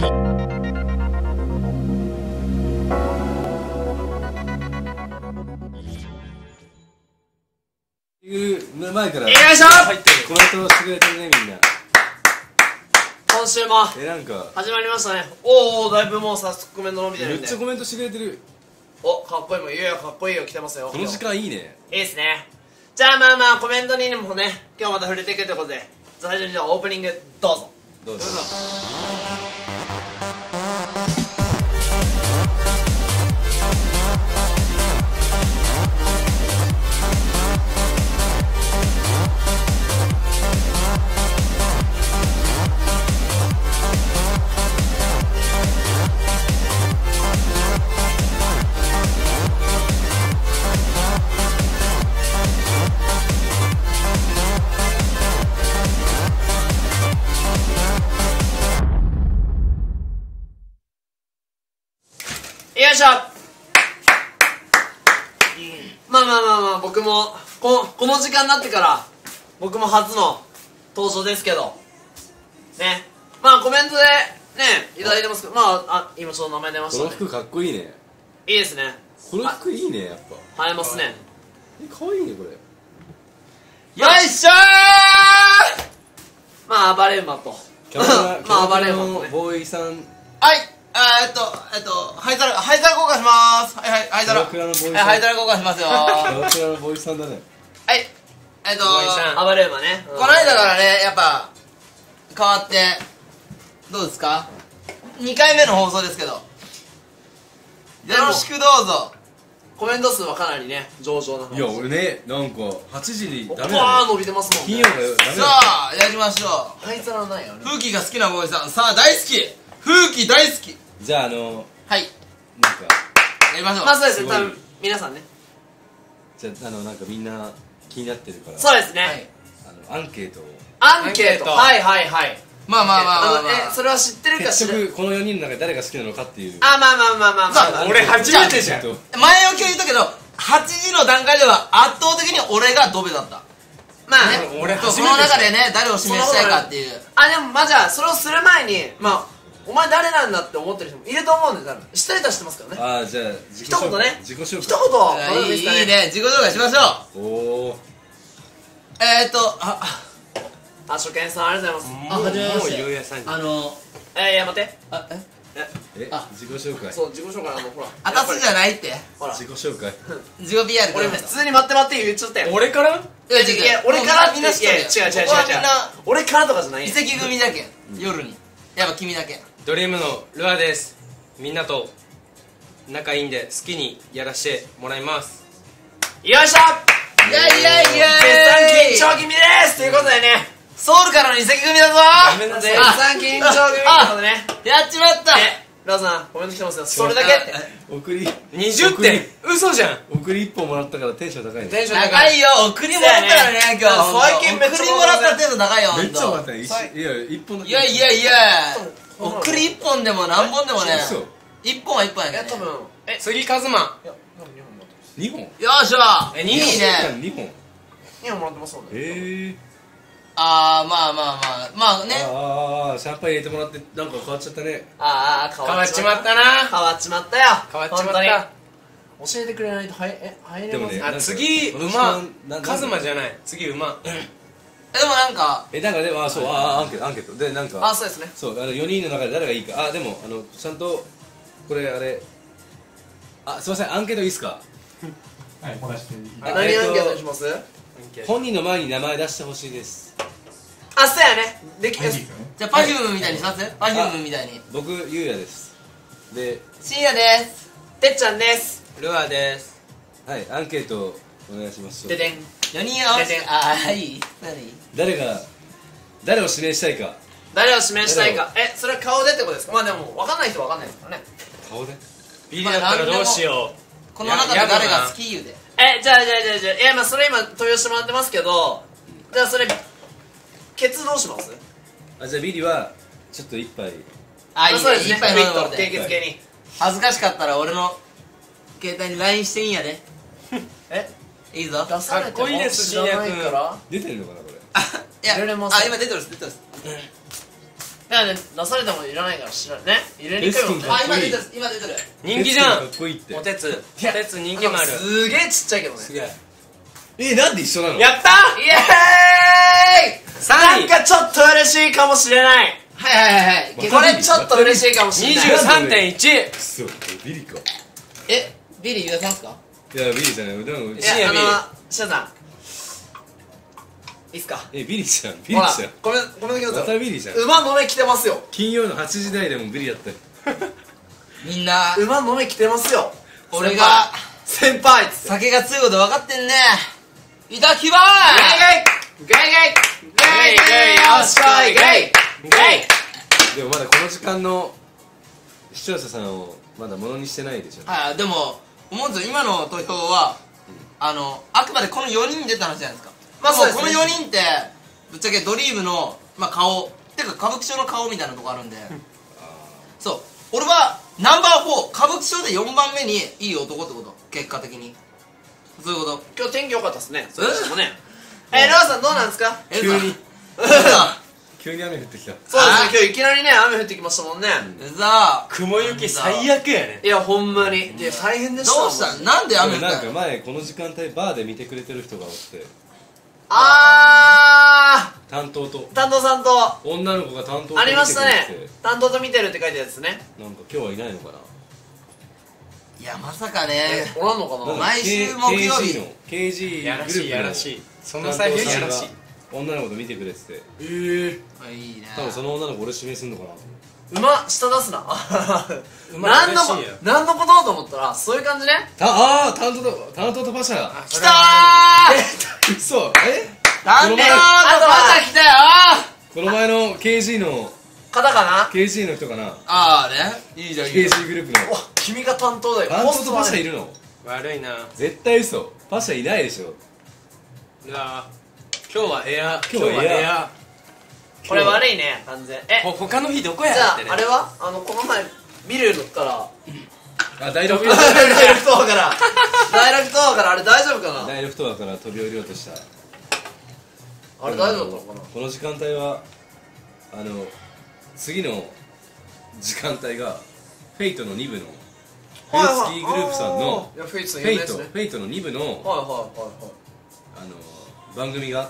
いう前からよいしょ入ってるコメントしてくれてるね、みんな。 今週もなんか始まりましたね。おお、だいぶもう早速コメント伸びてるんで。 めっちゃコメントしてくれてる。 お、かっこいいもん。いやいや、かっこいいよ。来てますよ。 この時間いいね。 いいですね。じゃあまあまあ、コメントにもね、今日また触れていくということで、最初にじゃあオープニングどうぞ。 どうぞ。 よいしょ。まあまあまあまあ、僕もこの時間になってから僕も初の登場ですけどね。まあコメントでねいただいてますけど、まあ今ちょっと名前出ましたね。 この服かっこいいね。 いいですね。 この服いいね、やっぱ。 映えますね。 かわいいね、これ。 よいしょー。まあ暴れ馬とキャバまあ暴れ馬のとね。 ボーイさん。 はい、灰皿交換します。はい、灰皿。 キャバクラのボーイさん。 灰皿交換しますよ。 キャバクラのボーイさんだね。 はい、 暴れ馬ね。 この間からね、やっぱ変わってどうですか？2回目の放送ですけど、よろしくどうぞ。 コメント数はかなりね上々な話。 いや、俺ね、なんか8時にダメわだね。 ー伸びてますもんね。 金曜がダメだね。 さあ、やりましょう。 灰皿ないよね。 風紀が好きなボーイさん、さあ大好き。風紀大好き。 じゃあはい、 なんか、 やりましょう。 まあそうですね、 すごい多分皆さんね。 じゃあなんかみんな気になってるから。 そうですね、 はい、 アンケートを。 アンケート。はいはいはい。 まあまあまあまあまあ。 それは知ってるか知らない。 結局この4人の中で誰が好きなのかっていう。 あ、まあまあまあまあまあまあ。 俺初めてじゃん。 前置きを言ったけど、8時の段階では圧倒的に俺がドベだった。 まあね、 ね。 俺その中でね、誰を指名したいかっていう。 あ、でもまあじゃあそれをする前に、まあお前誰なんだって思ってる人もいると思うんで、多分知ったりとは知ってますからね。 ああ、じゃあ一言ね。 自己紹介。 一言。 いいね、自己紹介しましょう。 おお。 初見さんありがとうございます。 はじめまして。 ゆうやさんにいや待って。 自己紹介。 そう、自己紹介ほら。 あたすじゃないって。 ほら。 自己紹介。 自己 PR く俺ださい。 普通に待って待って言っちゃったよ。 俺からいや違ういや、俺からってみんな知ってるよ。 違う。 ここはみんな俺からとかじゃないよ。 移籍組だけん、夜に。やっぱ君だけ。 ドリームのルアです。みんなと仲いいんで好きにやらしてもらいます。 よいしょ。 イエイイエイイエイ。 絶賛緊張気味ですということでね、 ソウルからの移籍組だぞ。 めんなさい絶賛緊張気味ってことでね。 やっちまった。 ラズさんコメント来てますよ。それだけって送り 20点嘘じゃん。 送り1本もらったからテンション高いね。 テンション高い。 高いよ。送りもらったらね、今日。 最近めっちゃ送りもらったら程度高いよ。 めっちゃもらったね。 ね。いや、1本だけ。 いやいやいや。送り1本でも何本でもね。 嘘。 1本は1本やけどね。 いや多分次カズマ。 2本。 よっしゃ。いい 2本ね。 2本。 2本もらってますもんね。 あー、まあまあまあ。まあね。 ああ、シャンパン入れてもらってなんか変わっちゃったね。 ああ、 変わっちまったな。 変わっちまったよ。 変わっちまった。 本当に教えてくれないと入れますでもね、 あ、次この時馬間。 カズマじゃない。次馬。 でもなんか、 なんかでも、そう、アンケート。で、なんか、 あ、そうですね。 そう、4人の中で誰がいいか。でも、ちゃんと、これ、すいません、アンケートいいっすか？ はい、こなしていい。 何アンケートにします？ 本人の前に名前出してほしいです。 あ、そうやね。できいいですよね。 じゃあパフュームみたいにします？パフュームみたいに。 僕、ゆうやです。で、 深夜です。 てっちゃんです。 ルアです。 はい、アンケートお願いします。 ででん。 4人合わせて。あー、はい。 誰を指名したいか。 誰を指名したいか。それは顔でってことですか？まあでも分かんない人は分かんないですからね。 顔でビリだったらどうしよう。 この中で誰が好き言うで。 じゃあいや、まあそれ今投票してもらってますけど、じゃあそれケツどうします？ じゃあビリはちょっと一杯。 あ、いいね。 そうですね。 いっぱいビット飲んでもらって。 経血系に。 恥ずかしかったら俺の携帯に LINE していいんやで。いいぞ。 出されてもかっこいいです知らないから。 出てるのかなこれ。 いや、 入れれますあ、今出てるっす。出てるっす。 だからね、出されてもいらないから知らないね。入れにくいもんね。 あ、今出てる今出てる。 人気じゃん。 かっこいいっておてつ人気もある。 すげえちっちゃいけどね。 げえ。 なんで一緒なの？ やったイエーイ 3位なんかちょっと嬉しいかもしれない。 はいはいはい。 またこれちょっと嬉しいかもしれない。 23.1。 くそビリか。 ビリー言うさんすか？ いやビリじゃない。でもい深夜や、 ビールシャさんいいっすか。 ビリじゃん。ビリほらじゃん。 ごめんなさい。 またビリじゃん。 馬の目来てますよ。 金曜の8時台でもビリやったよ。 みんな馬の目来てますよ。 俺が先輩っつって酒が強いこと分かってんね。いただきまゲイゲイゲイゲイゲイゲイよっしゃいゲイゲイ。 でもまだこの時間の視聴者さんをまだものにしてないでしょ。 はい、でも思うんですよ、今の投票はあくまでこの4人に出た話じゃないですか。 まあそうですねこの4人ってぶっちゃけドリームの、顔てか歌舞伎町の顔みたいなとこあるんでそう、俺はナンバー4歌舞伎町で4番目にいい男ってこと、結果的にそういうこと。 今日天気良かったっすね。それしてもね。ロアさんどうなんですか。 急にさ急に雨降ってきた。 そうですね、今日いきなりね雨降ってきましたもんね。 さ雲行き最悪やね。 いやほんまにいや大変でした。 どうしたん、なんで雨降ったの？ なんか前この時間帯バーで見てくれてる人がおって担当担当さんと女の子が担当とありましたね見てくれて。 担当と見てるって書いてるやつね。 なんか今日はいないのかな。 いや、まさかね。 おらんのかな。 なんか毎週木曜日 KG やらしいやらしい。その財布やらしい。 女の子と見てくれてて、 いいね。 多分その女の子俺指名すんのかなと馬下出すな。 馬何の嬉しいよ何のことと思ったらそういう感じね。 担当と馬車来たー嘘担当とまた来たよこの前の KG の方かな。 KG の人かな。 あーね、いいじゃんいいじゃん。 KG グループのお君が担当だよ。 担当と馬車ねいるの？ 悪いな。 絶対嘘。馬車いないでしょ。 いや今日はエア。 今日はエア。 これ悪いね完全。 他の日どこやじゃってね。 ああれはこの前ビル乗ったら第6 ダイレクトアからあれ大丈夫かな。 第6フロアから飛び降りようとした。 あれ大丈夫だったのかな。 この時間帯は次の時間帯がフェイトの2部のフェイツキーグループさんのいやフェイツフェイトフェイトの2部の番組があって、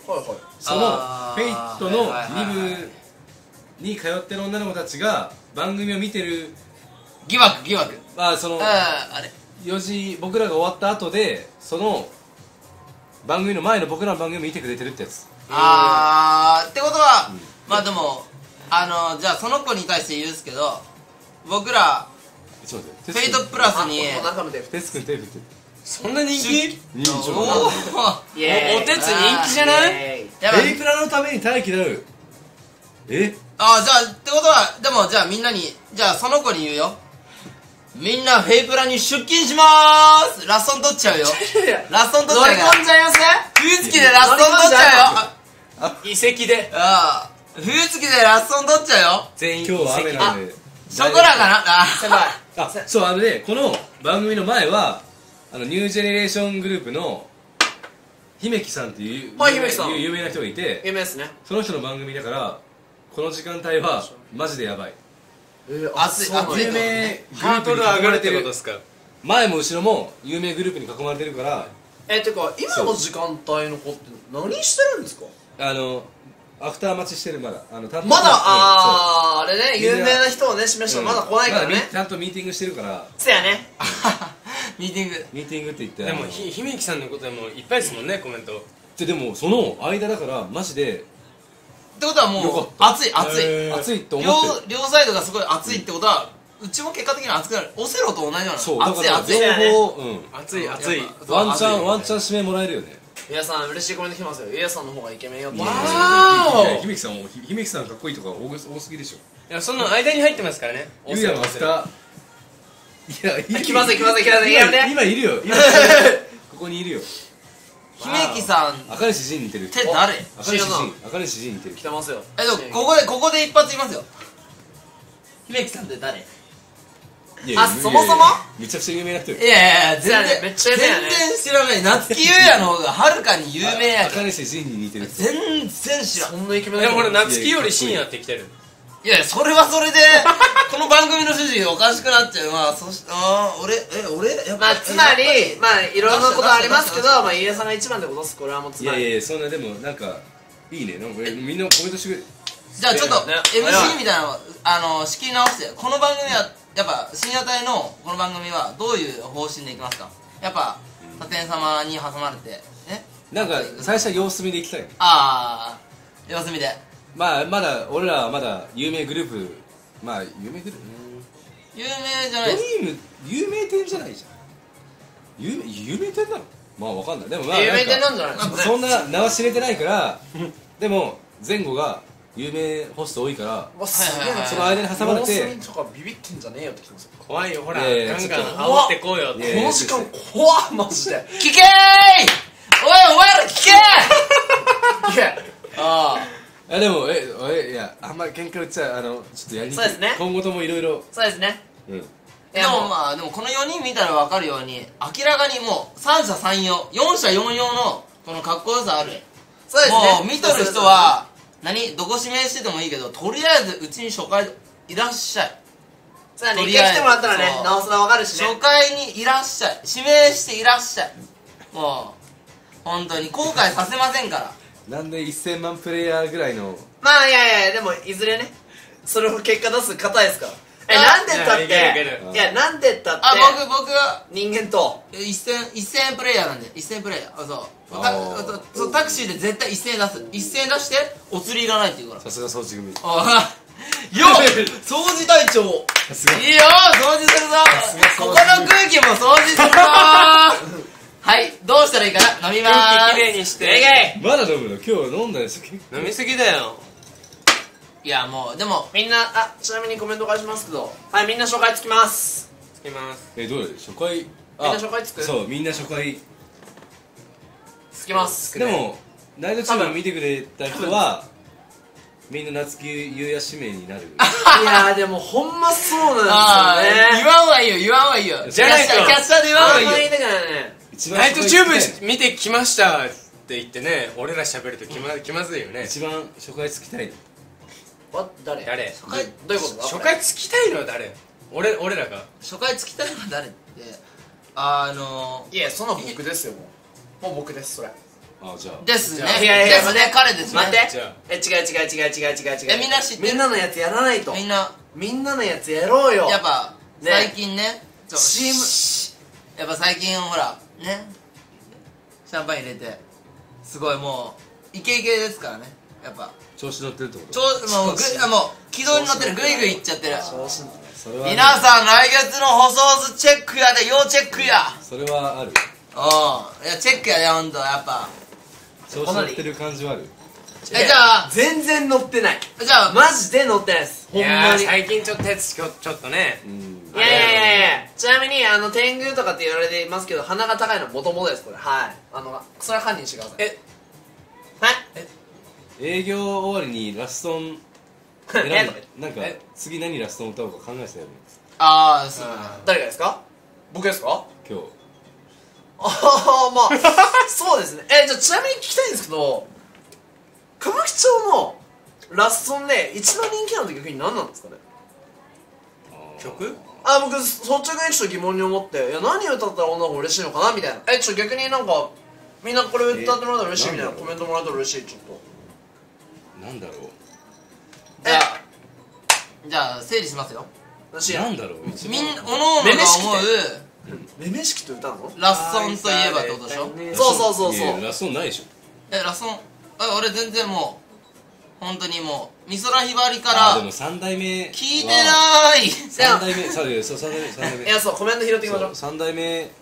そのフェイトの2部に通ってる女の子たちが番組を見てる疑惑そのあれ 4時僕らが終わった後でその番組の前の僕らの番組を見てくれてるってやつ。 ってことは、まあでもじゃあその子に対して言うんですけど、僕らちょっと待って、 フェイトプラスにテス君手振ってる。 そんな人気？ 人気おおおてつ人気じゃない？ やばい。 ペイプラのために待機なる。 じゃあってことはでもじゃあみんなにじゃあその子に言うよ。みんなフェイプラに出勤しまーす。ラストン取っちゃうよ。ラストン取っちゃうよ。 乗り込んじゃいますね。 冬月でラストン取っちゃうよ。 遺跡で冬月でラストン取っちゃうよ。 全員今日は雨なんで。 そこらかな。 先輩そうね、この番組の前はニュージェネレーショングループの姫木さんっていう有名な人がいて、 有名ですね。 その人の番組だからこの時間帯はマジでやばい。 暑い有名ハードル上がるってことですか？ 前も後ろも有名グループに囲まれてるから。 てか今の時間帯の子って何してるんですか？ アフター待ちしてる。まだまだあれね、有名な人をね示したまだ来ないからね。 ちゃんとミーティングしてるから。 せやね。 ミーティングって言って。 でも姫木さんのことでもいっぱいですもんね、コメント。 でもその間だからマジでってことはもう暑い暑いって思ってる。 両サイドがすごい暑いってことはうちも結果的に暑くなる。オセロと同じような。 そうだから暑い情報暑い暑い。 ワンチャン指名もらえるよね。 皆さん嬉しいコメント来ますよ。イエさんの方がイケメンよって。 姫木さんかっこいいとか多すぎでしょ。 いやその間に入ってますからね。 ゆうやのアフター。いや来ません今いるよ。ここにいるよ。 姫木さん赤西仁似てる。 って誰？ 赤西仁似てる。 来てますよ。 でもここで一発言いますよ。姫木さんって誰？ そもそもめちゃくちゃ有名な人よ。 いやいや、全然めっちゃ有名やね。 全然知らない。夏木優也の方がはるかに有名やけど。 赤西仁に似てる。 全然知らん。 そんなイケメンでも俺夏希より深夜って来てる。 いやいや、それはそれでこの番組の趣旨おかしくなっちゃう。まあそして俺やっぱまあつまりまあいろんなことありますけど、まあ飯田さんが一番ってことです。これはもうつまりいやいやそんなでもなんかいいね、なんかみんなコメントしてくれ。 じゃあちょっとね MC みたいなの仕切り直して、この番組はやっぱ深夜帯のこの番組はどういう方針でいきますか？やっぱ立天様に挟まれてなんか最初は様子見で行きたい。 ああ様子見でまあまだ俺らはまだ有名グループ、まあ有名グループ有名じゃないです。 ドリーム有名店じゃないじゃん。有名店なの？まあわかんない。でもまあ有名店なんじゃないですかね。 そんな名は知れてないからでも前後が有名ホスト多いからわすげえな。 その間に挟まれて様子見とかビビってんじゃねえよってきてますよ。 怖いよ、ほら、 いやいやガンガンちょっと煽ってこうよって。 いやいやこの時間怖っマジで。 聞けーい、お前ら聞けいやあでもいやあんまり喧嘩売っちゃちょっとやりにくい。 そうですね今後ともいろいろそうですね。 でもまあでもこの4人見たら分かるように明らかにもう三者三様四者四様のこのかっこよさある。 そうですね。 もう見とる人はどこ指名しててもいいけど、とりあえずうちに初回いらっしゃい。 そうだね、一回来てもらったらねそうなおさらわかるしね。 初回にいらっしゃい、指名していらっしゃい。もう本当に後悔させませんからなんで1000万プレイヤーぐらいのまあいやいやでもいずれねそれを結果出す方ですからなんでったっいやいけるいけていやなんでったって僕は人間と 1000円プレイヤーなんで1000円プレイヤーそうタクシーで絶対1000円出す1000円出してお釣りいらないって言うからさすが掃除組。 よっ掃除隊長さすがいいよ掃除するぞここの空気も掃除するぞはいどうしたらいいかな飲みまーす空気きれいにしてまだ飲むの？今日飲んだんですよ。 飲みすぎだよ。 いやもうでもみんなちなみにコメント返しますけどはいみんな紹介つきますつきます。 どれ初回みんな初回つくそうみんな初回つきますでもナイトチーム見てくれた人はみんな夏木優也指名になる。 いやでもほんまそうなんああですよね言わんはいいよ言わんはいいよじゃないとキャッサーで言わんはいいよあんまりだからね一番ナイトチュ初回つきたいーブ見てきましたって言ってね、俺ら喋ると気まずいよね。 一番初回つきたいの。 誰誰？ 初回どういうことだ初回つきたいのは誰？俺らが。 初回つきたいのは誰っていやそんな僕ですよもう僕ですそれあじゃあですねじゃあいやいやですね彼ですね待ってじゃあ違うみんな知ってるみんなのやつやらないとみんなみんなのやつやろうよやっぱね最近ねそうチームやっぱ最近ほらねシャンパン入れてすごいもうイケイケですからねやっぱ調子乗ってるってこと？ もう軌道に乗ってるグイグイいっちゃってるそれは皆さん来月の放送図チェックやで要チェックやそれはある。 いやチェックやでほんとやっぱ調子乗ってる感じはある。 じゃあ全然乗ってないじゃあマジで乗ってないですほんいやまにー最近ちょっとねうんいやちなみに天狗とかって言われていますけど鼻が高いのはもともとですこれはいそれは犯人してくださいはい営業終わりにラストン選んだなんか次何ラストン歌おうか考えてたよねそうだね誰がですか僕ですか今日。 ああまあそうですねじゃあちなみに聞きたいんですけど歌舞伎町のラストンで一番人気なのって逆に何なんですかね曲？ 僕率直にちょっと疑問に思っていや何歌ったら女の子嬉しいのかなみたいなちょっと逆になんかみんなこれ歌ってもらったら嬉しいみたいなコメントもらったら嬉しいちょっとなんだろじゃあ整理しますよ私うなんだろう一番みんなおのおのが思うめめしきって歌うのラッソンといえばってことでしょそういやいやラストンないでしょ。 ラッソン俺全然もう本当にもう美空ひばりからでも3代目聞いてない 3代目そう3代目いやそうコメント拾っていきましょう 3代目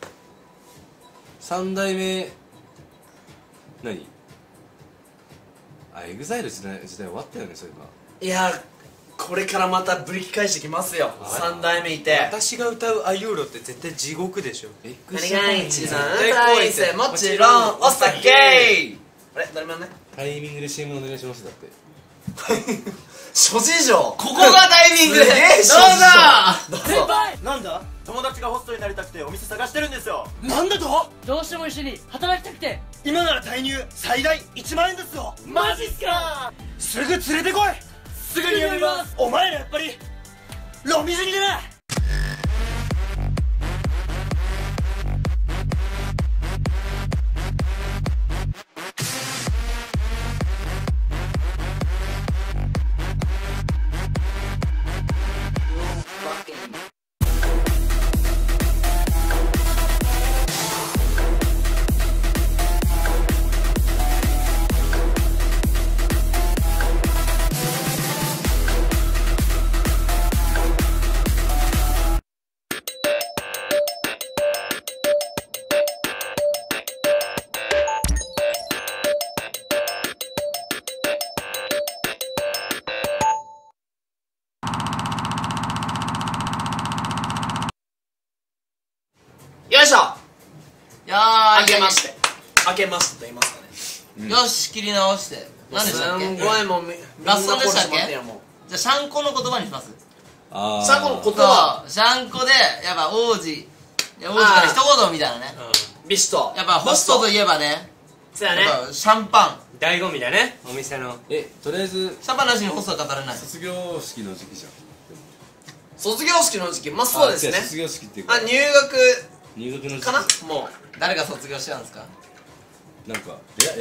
何エグザイル時代終わったよねそういえば。 いやこれからまたぶり返してきますよ3代目いて私が歌うアユーロって絶対地獄でしょ。 何が一番絶対怖いって大切もちろんお酒あれ誰もやんないタイミングで CM お願いしますだって諸事情こここがタイミングでどうぞ先輩なんだ友達がホストになりたくてお店探してるんですよ。 なんだとどうしても一緒に働きたくて今なら退入最大1万円ですよ。 マジっすかすぐ連れてこい。 すぐに呼びます。お前らやっぱりロミズニだな。 よいしょ。 いやー、 明けまして明けましてと言いますかね。 よし、切り直して。何でしたっけ？ すんごいもうラストでしたっけ？ みんな殺しまってよもうじゃあシャンコの言葉にします。 あシャンコの言葉、 シャンコでやっぱ王子から一言みたいなね。 ビシとやっぱホストといえばね、 そうやね。 やっぱシャンパン。 醍醐味だね、お店の。 とりあえずシャンパンなしにホストは語れない。 卒業式の時期じゃん。 卒業式の時期、まあそうですね。 卒業式っていうか入学入学の時期かな。もう誰が卒業したんですか？ なんか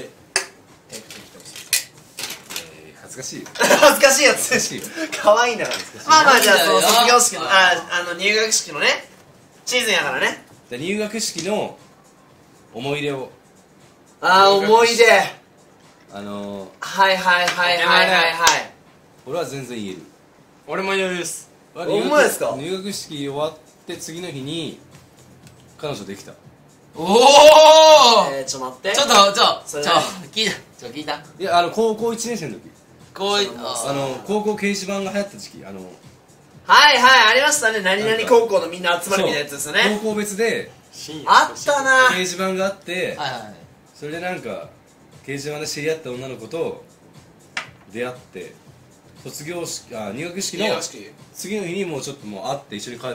恥ずかしいよ。 恥ずかしいやつ。 恥ずかしいよ。 可愛いんだから。まあまあ、じゃあそのなんだよ卒業式の入学式のねシーズンやからね。 で入学式の思い出を思い出。 はいはいはいはいはい。 俺は全然言える。 俺も余裕です。 ほんまですか？ 入学式終わって次の日に彼女できた。 おお。 ちょっと待って。 聞いた。 いや高校1年生の時、 こうい高校掲示板が流行った時期、 はいはいありましたね。何々高校のみんな集まるみたいなやつですよね。 高校別であったな。 掲示板があって、 はいはい。 それでなんか掲示板で知り合った女の子と出会って、入学式の次の日にもうちょっともう会って一緒に帰って、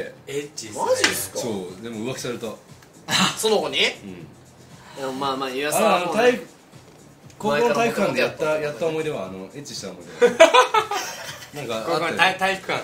エッチっすね。 マジっすか？ そうでも浮気された。 その子に？でもまあまあ言わさはもうね。 高校の体育館でやった思い出はエッチした思い出なんかあったよね。 体育館。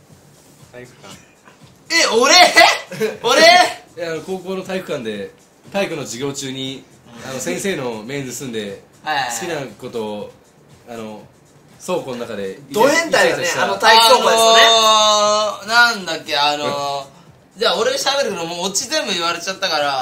俺いや高校の体育館で体育の授業中に先生の面盗んで好きなことを倉庫の中でド変態だね。体育倉庫ですよね。 なんだっけじゃあ俺喋るけどもうオチ全部言われちゃったから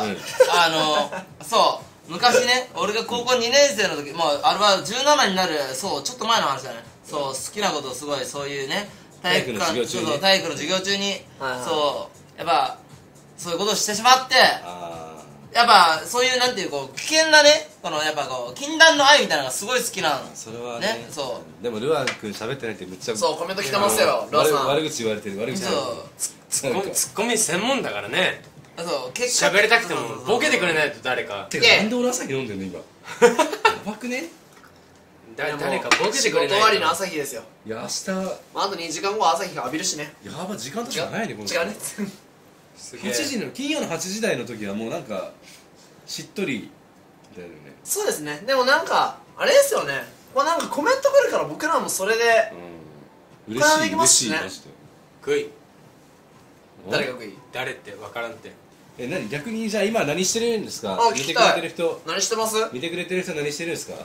そう昔ね俺が高校2年生の時もうあれは17になるそうちょっと前の話だね。そう好きなことをすごいそういうね体育の授業中にそうやっぱそういうことをしてしまってやっぱそういうなんていうこう危険なねこのやっぱこう禁断の愛みたいなのがすごい好きなの。 それはね。 そうでもルアン君喋ってないってめっちゃそうコメント来てますよ。ルアンさん悪口言われてる。悪口ツッコミ専門だからね。 そう喋りたくてもボケてくれないと誰か。 てかなんで俺朝日飲んでんの今。やばくね。 誰かボケてくれないと。 仕事終わりの朝日ですよ。 いや明日あと2時間後朝日が浴びるしね。 やば時間とかないね。この違うね。 8時の金曜の8時台の時はもうなんかしっとりだよね。 そうですね。でもなんかあれですよね。なんかコメント来るから僕らもそれで嬉しいマジで。 食い。 誰が食い？ 誰って分からんって。 何逆にじゃあ今何してるんですか？ 聞きたい。 見てくれてる人何してます？ 見てくれてる人何してるんですか？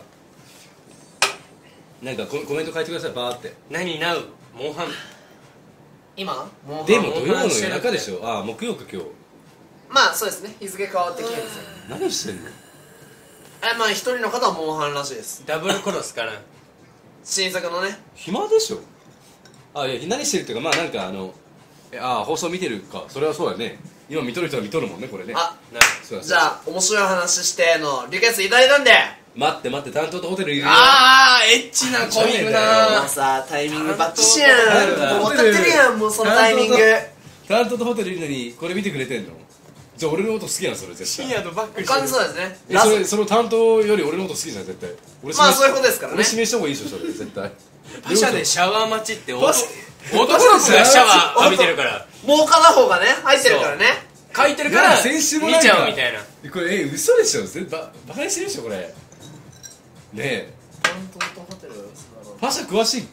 なんかコメント書いてくださいバーって。 何なうモンハン。 今？ でも土曜の夜中でしょ。木曜か今日。 まあそうですね。日付変わってきてるんですよ。 何してんの？ まあ一人の方はモンハンらしいです。 ダブルコロスかな。 新作のね。 暇でしょ。いや何してるっていうかまあなんか放送見てるか。それはそうだね。今見とる人は見とるもんねこれね。 じゃあ面白い話してのリクエストいただいたんで。 待って担当とホテルいるよ。 エッチなコミングな。 さタイミングバッチシやん。もう分かってるやん。もうそのタイミング。 担当とホテルいるのにこれ見てくれてんの？じゃあ俺の音好きなのそれ絶対。 深夜とバックしてる。そうですね。 その担当より俺の音好きじゃん絶対。 まあそういうことですからね。 俺指名した方がいいでしょそれ絶対。 パシャでシャワー待ちって男の子がシャワー浴びてるから。 もう片方がね入ってるからね。 書いてるから見ちゃうみたいな。 これ嘘でしょ。バカにしてるでしょこれ。ねえ。 担当とホテル。 パシャ詳しいっけ？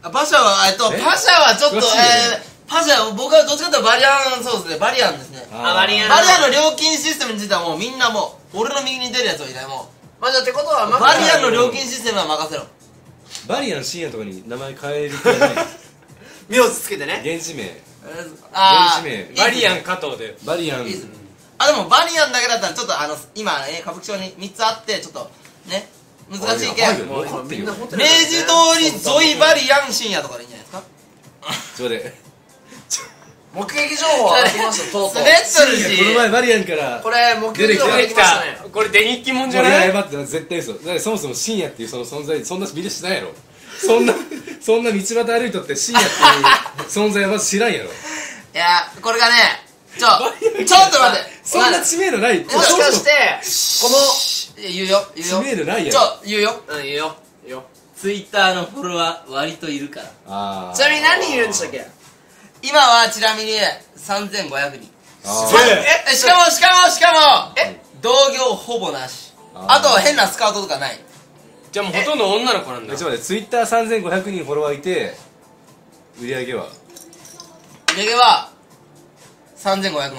パシャはパシャはちょっと詳しいよねパシャ僕はどっちかというとバリアン、そうですね、バリアンですね。 バリアンバリアンの料金システムについてはもうみんなもう俺の右に出るやつはいない。もまあじゃあってことはうバリアンの料金システムは任せろ。 バリアン深夜とかに名前変える気はない名字つけてね。 現地名あ現地名バリアン加藤でバリアンいいですね。でもバリアンだけだったらちょっと今歌舞伎町に3つあってちょっとね難しいけん、 もう分かってるよみんな明治通り沿いバリアン深夜とかでいいんじゃないですか。 それで目撃情報上がってきました、とうとう。 滑っとるしこの前バリアンからこれ、目撃情報上がってきましたね。 これ電撃機もんじゃいないや待って絶対嘘だからそもそも深夜っていうその存在そんなみんな知らんやろそんな道端歩いとって深夜っていう存在はまず知らんやろいやこれがねちょっと待ってそんな知名度ないもしかして、 言うよ知名度ないやろ言うよいいよ、いいよ。 ツイッターのフォロワー割といるから。 あーちなみに何人いるんでしたっけ？ 今はちなみに3500人。 あしかも同業ほぼなし。あとは変なスカウトとかない。 じゃあもうほとんど女の子なんだ。 ちょっと待ってツイッター3500人フォロワーいて売り上げはレゲは3500万。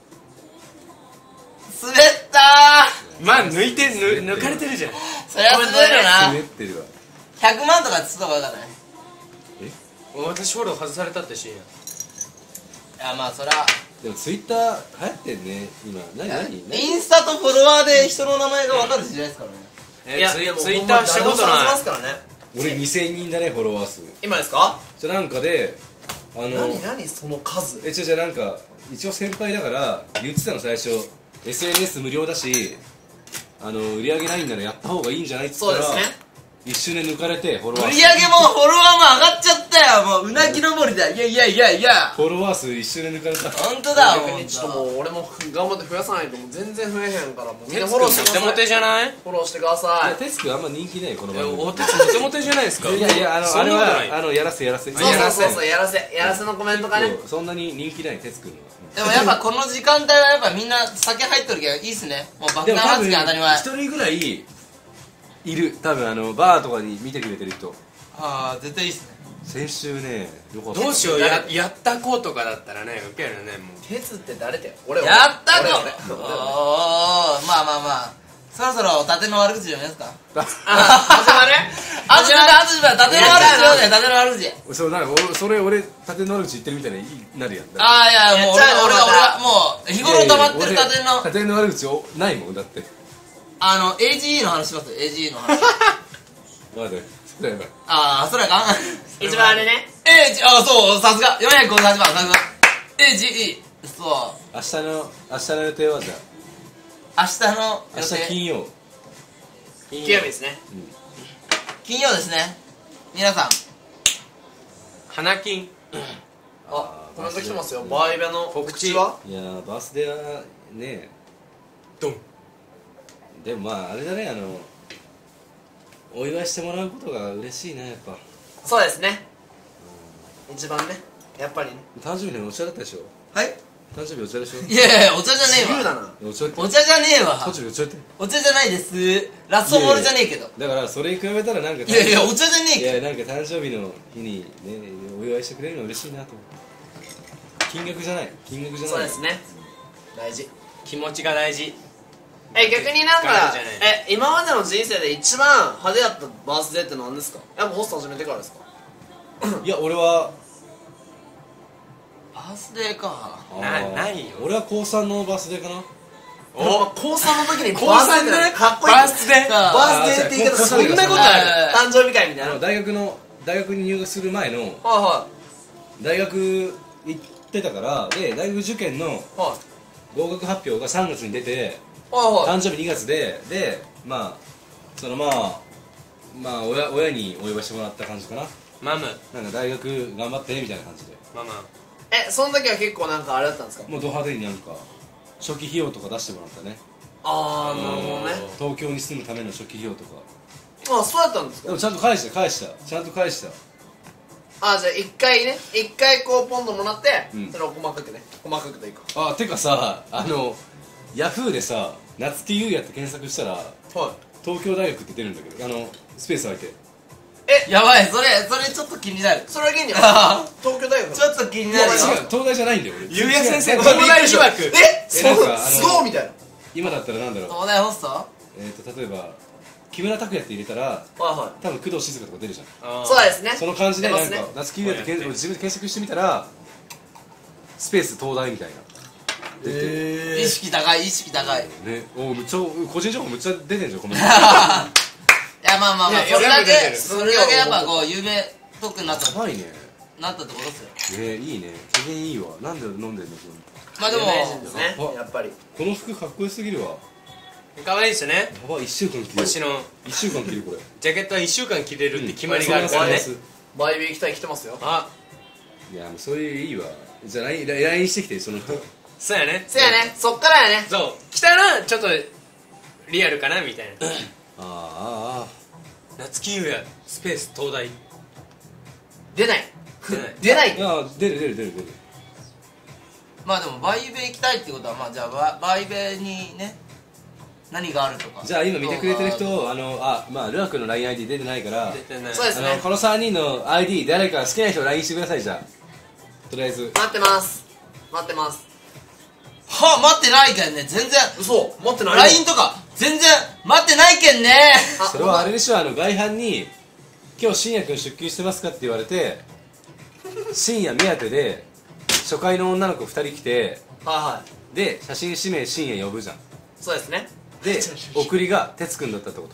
滑ったまあ抜かれてるじゃん。 そりゃ滑るな。 滑ってるわ 100万とかつった方がよかったね。 私フォロー外されたってシーンや。 いやまあそりゃでもツイッター流行ってんね今何インスタとフォロワーで人の名前が分かる時代ですからね。 いや、 ツイッターしたことない。 ますからね。 俺2000人だねフォロワー数今ですか？ じゃあなんかで何その数。 じゃあなんか一応先輩だから言ってたの最初 SNS 無料だし売り上げないんならやった方がいいんじゃないっつったらそうですね。 一瞬で抜かれてフォロワー売り上げもフォロワーも上がっちゃったよ。もううなぎ登りだ。いやフォロワー数一瞬で抜かれた本当だ。 逆にちょっともう俺も頑張って増やさないともう全然増えへんから、もうみんなフォローしてください。 モテモテじゃない？ フォローしてください。 テスクあんま人気ないこの番組おてつモテモテじゃないですか。 いやあれそんなことないはやらせそうやらせのコメントがね。 そんなに人気ないテスクのでもやっぱこの時間帯はやっぱみんな酒入っとるけどいいっすね。もう爆弾発言当たり前。 一人ぐらいいる多分バーとかに見てくれてる人ああ絶対いいっすね。 先週ねよかったどうしようやった子とかだったらねウケるねもう。 ケツって誰だよ。俺やった俺こおーまあそろそろ盾の悪口じゃないですか。 始まる始まる盾の悪口よね。盾の悪口。 そうなんかそれ俺盾の悪口言ってるみたいになるやんああいやもう俺はもう日頃溜まってるいやいや盾の盾の悪口ないもんだって AGE の話しますよ。AGE の話。 まだそれやばいああそれか一番あれね。 そうさすが458番さすが AGE そう明日の予定はじゃあ明日の明日金曜金曜日ですね。 金曜ですね。皆さん花金。 あ、コメント来てますよ。バイベの告知は？ いやーバースデーはねドン。 でもまああれだねお祝いしてもらうことが嬉しいなやっぱそうですね。一番ね、やっぱりね。 誕生日のお茶だったでしょはい誕生日お茶でしょいやいやお茶じゃねえわ。 自由だな。 お茶ってお茶じゃねえわ。 誕生日お茶ってお茶じゃないです。ラストモールじゃねえけど。 だからそれに比べたらなんかいやいやお茶じゃねえけいやなんか誕生日の日にねお祝いしてくれるの嬉しいなと思って金額じゃないそうですね。大事。 気持ちが大事。 逆になんかじゃない今までの人生で一番派手だったバースデーって何ですか？やっぱホスト始めてからですか？ いや俺はバースデーか。 ないよ。 俺は高3のバースデーかなお高3の時に高バースデーって 3でねかっこいい。 バースデー。 さあバースデーって言い方すごい。 そんなことあ誕生日会みたいな。 大学に入学する前のは大学行ってたからで大学受験のいはい合格発表が3月に出てはいはい。 誕生日2月でまあ親にお祝いしてもらった感じかなマムなんか大学頑張ってねみたいな感じでママ。 その時は結構なんかあれだったんですか？ もうド派手になんか初期費用とか出してもらったねあー、なるほどね。 東京に住むための初期費用とかあ、そうだったんですか？ でもちゃんと返したちゃんと返したあ、じゃあ一回こうポンともらって、 うんそれを細かくというか。 あてかさヤフーでさ夏木優也って検索したらは東京大学って出るんだけどスペース空いてやばい、それちょっと気になる。 それは現に東京大学ちょっと気になるよ。 違う、東大じゃないんだよ俺。 ゆうや先生違う東大疑惑。 なんかすごいみたいな。 今だったらなんだろう、 東大ホスト？ 例えば木村拓哉って入れたらは多分工藤静香とか出るじゃん。 い。そうですね。 その感じでなんか出ますね夏木優也って自分で検索してみたらスペース東大みたいな意識高い、意識高い。 ね。おむっちゃ個人情報むっちゃ出てんじゃんコメント。 いや、まあまあまあ、 いやそれだけよく出てるやっぱこう有名トークになったってやばいね。 ことですよ。 ね、いいね。機嫌いいわ。なんで飲んでんの？ まあでも、 有名人ですねあやっぱり。 この服かっこよすぎるわ。 可愛いですよね。 やばい、1週間着る。 星の 1週間着るこれ。 ジャケットは1週間着れるって決まりがあるからね。 バイビー期待来てますよ。 あ、 いやもうそういういいわ。じゃあ LINE してきてその人。 そうやね。 せやね、そっからやね。 そう、来たらちょっとリアルかなみたいな。 あ夏木優也スペース東大出ない。 出ない。 出ない。 いや出る。 まあでもバイベ行きたいってことは、まあじゃあバイベにね、何があるとか。 じゃあ今見てくれてる人まあルア君の LINEID 出てないから出てない。 そうですね。 この3人の ID 誰か好きな人 LINE してください。じゃあとりあえず待ってます。待ってます。 は、待ってないけんね、全然。 嘘、待ってない。 LINE とか全然待ってないけんね。 それはあれでしょ、外反に今日深夜君出勤してますかって言われて深夜目当てで初回の女の子2人来てはい。 で写真指名深夜呼ぶじゃん。 そうですね。 で送りが哲くんだったってこと？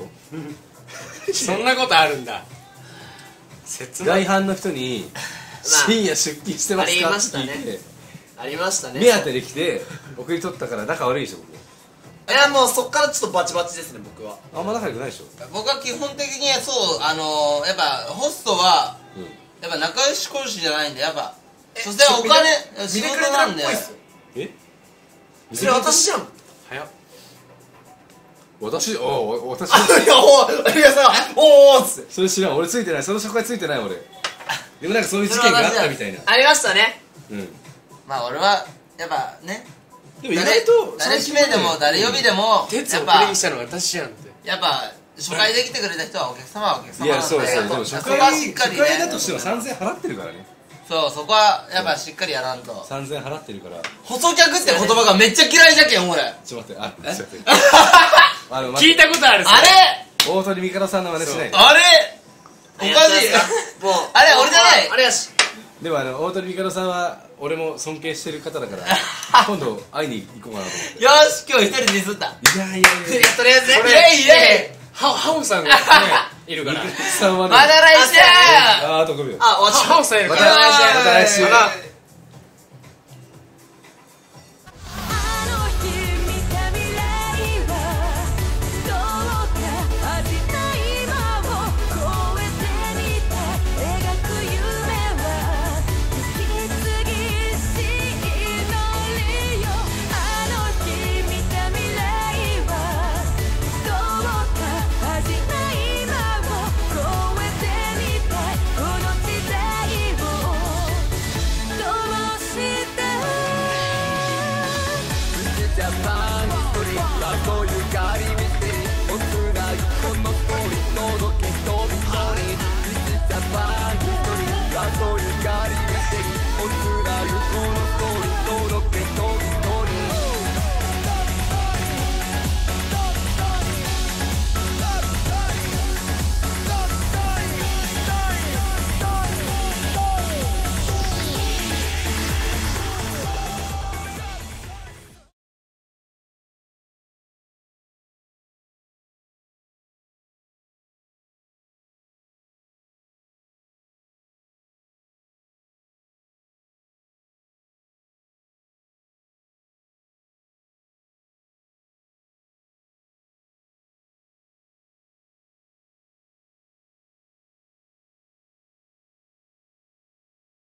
そんなことあるんだ。切ない。 外反の人に深夜出勤してますかって聞いてありましたね。 目当てで来て送り取ったから仲悪いでしょ。 いや、もうそっからちょっとバチバチですね、僕は。 あんま仲良くないでしょ。 僕は基本的にそう、やっぱホストはやっぱ仲良し講師じゃないんで、やっぱそしてお金仕事なんで。 えそれ私じゃん。 早っ。 私いや、おい、いやさ、おーっつって。 それ知らん。俺ついてない。その初回ついてない俺。でもなんかそういう事件があったみたいな。 ありましたね。 うんまあ俺はやっぱね、 でも意外と誰指名でも誰呼びでも鉄をやっぱ送りにしたの私じゃんって。 やっぱ初回で来てくれた人はお客様はお客様いやなんで、 そうそう。でもそ初こはしっかりね、 回だとしても3000円払ってるからね。 そう、そこはやっぱしっかりやらんと。 3000円払ってるから。 細客って言葉がめっちゃ嫌いじゃけん俺。 ちょっと待って、ちょっと待って。 聞いたことある。 あれ大鳥美香さんの真似しない。 あれおかしい。 もう、 あれ俺じゃない。 あれやし。 でも大鳥美香さんは俺も尊敬してる方だから今度会いに行こうかなと思って。 よし、今日一人でディスった。 いやいやいや。 とりあえずね。 イエイハオさんがねいるから。 さんはね。 まだ来週。 あと5秒。 あ、わしハオさんいるまたから。 来週。 またあの日見た未来はどうか味な今を超えてみた描く夢は引き継ぎし祈りよあの日見た未来はどうか味な今を超えてみたこの時代をどうしてジャパンヒストリーこういうガリミステリーおつらいこのストーリー届け人々に This is Japan ヒストリーこういうガリミステリーおつらいこのストーリー届け